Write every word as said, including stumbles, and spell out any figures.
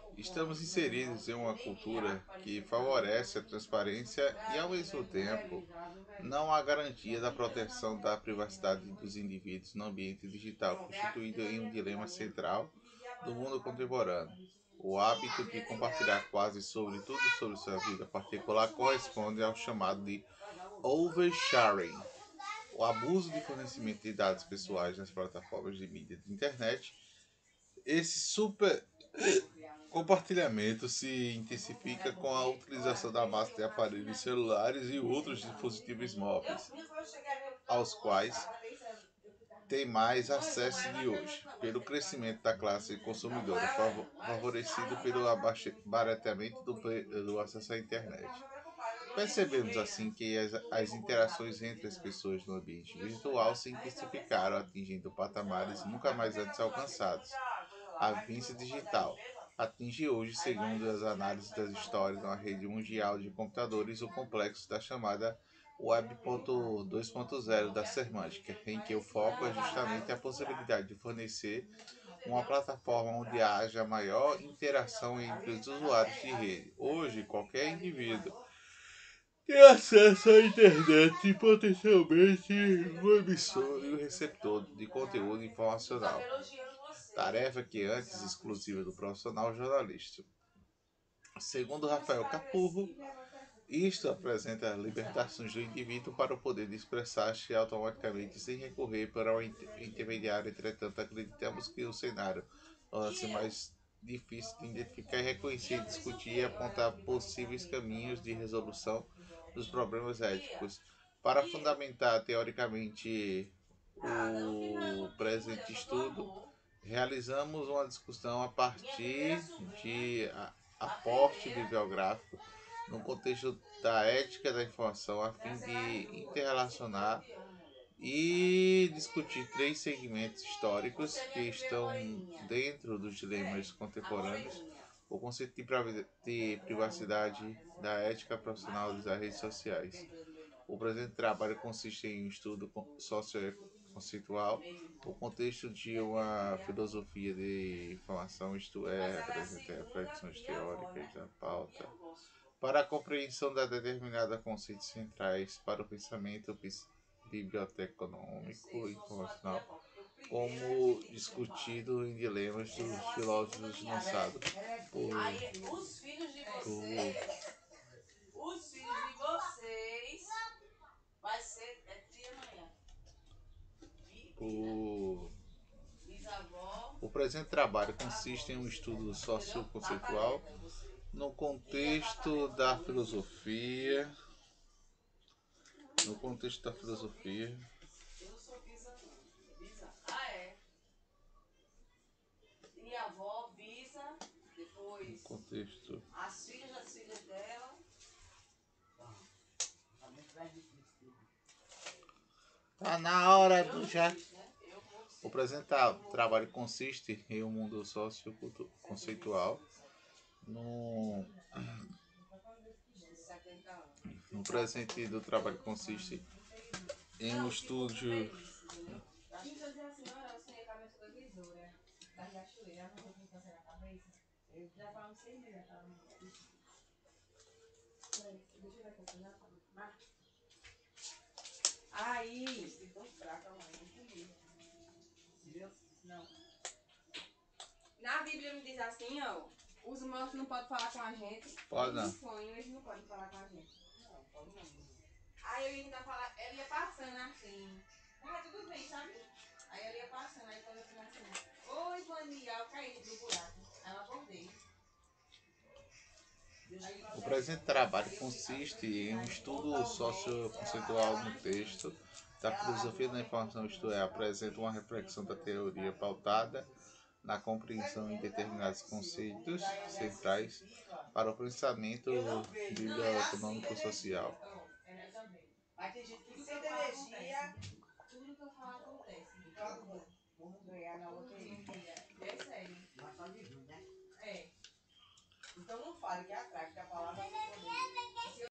Estamos inseridos em uma cultura que favorece a transparência e, ao mesmo tempo, não há garantia da proteção da privacidade dos indivíduos no ambiente digital, constituído em um dilema central do mundo contemporâneo. O hábito de compartilhar quase sobre tudo sobre sua vida particular corresponde ao chamado de oversharing, o abuso de fornecimento de dados pessoais nas plataformas de mídia de internet. Esse super compartilhamento se intensifica com a utilização da massa de aparelhos celulares e outros dispositivos móveis, aos quais tem mais acesso de hoje, pelo crescimento da classe consumidora, favorecido pelo abaratamento do, do acesso à internet. Percebemos assim que as, as interações entre as pessoas no ambiente virtual se intensificaram, atingindo patamares nunca mais antes alcançados. A vivência digital atinge hoje, segundo as análises das histórias na rede mundial de computadores, o complexo da chamada Web dois ponto zero da semântica, em que o foco é justamente a possibilidade de fornecer uma plataforma onde haja maior interação entre os usuários de rede. Hoje, qualquer indivíduo tem acesso à internet e potencialmente o emissor e o receptor de conteúdo informacional, tarefa que antes exclusiva do profissional jornalista. Segundo Rafael Capurro, isto apresenta libertações do indivíduo para o poder de expressar-se automaticamente sem recorrer para um intermediário. Entretanto, acreditamos que o cenário torna-se mais difícil de identificar, reconhecer, discutir e apontar possíveis caminhos de resolução dos problemas éticos. Para fundamentar teoricamente o presente estudo, realizamos uma discussão a partir de aporte bibliográfico no contexto da ética da informação, a fim de interrelacionar e discutir três segmentos históricos que estão dentro dos dilemas contemporâneos: o conceito de privacidade, da ética profissional das redes sociais. O presente trabalho consiste em um estudo socioconceitual, o contexto de uma filosofia de informação, isto é, apresenta reflexões teóricas da pauta, para a compreensão da determinada conceitos centrais para o pensamento biblioteconômico e informacional, como discutido em dilemas dos filósofos lançados por, Os filhos de por, vocês, os filhos de vocês, vai ser, é tia amanhã. por Bisavó. O presente trabalho consiste em um estudo socioconceitual no contexto da filosofia, no contexto da filosofia, Eu não sou bisa, não. Bisa. Ah, é. Minha avó, bisa, no depois contexto. as filhas das filhas dela. Tá na hora do já. Né? Eu vou O ser. presente trabalho consiste em um mundo socioconceitual no, setenta anos. no presente do trabalho consiste em um estudo. Quis fazer a senhora, eu sei a cabeça da tesoura, da cachoeira, não vou fazer a cabeça. Eu já falo seis meses, ela não deixa eu ver que eu já falo. Aí, ficou fraca, mãe, não comi. Não. Na Bíblia me diz assim, ó, os mortos não podem falar com a gente. Pode não. Os sonhos, eles não podem falar com a gente. Não, pode não. Aí eu ia falar, ela ia passando assim. Ah, tudo bem, sabe? Aí ela ia passando, aí quando eu falei assim, oi, Vania, eu caí do buraco. Aí eu acordei. O presente trabalho consiste em um estudo socioconceitual no texto da filosofia da informação, isto é, apresenta uma reflexão da teoria pautada na compreensão de determinados conceitos centrais para o pensamento biblioeconômico-social. Mas tem gente que sem energia. Tudo que eu falo acontece. Tudo. Vamos ganhar na outra aí. É sério. Mas só de junho, né? É. Então não fale que é atrás, que a palavra é poder.